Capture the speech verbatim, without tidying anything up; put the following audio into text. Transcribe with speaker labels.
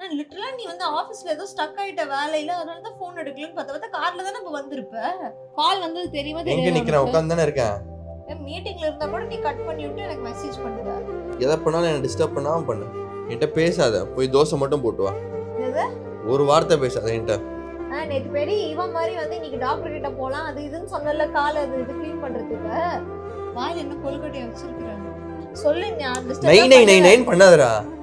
Speaker 1: லிட்டரலா நீ வந்து ஆபீஸ்ல ஏதோ ஸ்டக் ஆயிட்ட வேலையில அதனால தான் ஃபோன் எடுக்கலன்னு பார்த்தா பார்த்தா கார்ல தானே இப்ப வந்திருப்ப. கால் வந்தது தெரியுமா
Speaker 2: எங்க
Speaker 1: தெரியாது
Speaker 2: நிக்கிறேன் உட்கார்ந்து தானே இருக்கேன்.
Speaker 1: மீட்டிங்ல இருந்தா கூட நீ கட் பண்ணி விட்டு எனக்கு மெசேஜ் பண்ணுவ.
Speaker 2: எதை பண்ணாலும் என்ன டிஸ்டர்ப் பண்ணாம பண்ணு. என்கிட்ட பேசாத, போய் தோசை மட்டும் போட்டு வா.
Speaker 1: எது
Speaker 2: ஒரு வார்த்தை பேசாத என்கிட்ட.
Speaker 1: ஆ நேத்து பெரிய இவன் மாதிரி வந்து இன்னைக்கு டாக்டர் கிட்ட போலாம் அது இதுன்னு சொன்னல கால் அது இது க்ளீன் பண்றதுக்கு வாயில என்ன கொல்கட்டைய வச்சிருக்காங்க சொல்லு. நான்
Speaker 2: நை நை நை நைன் பண்ணாதடா.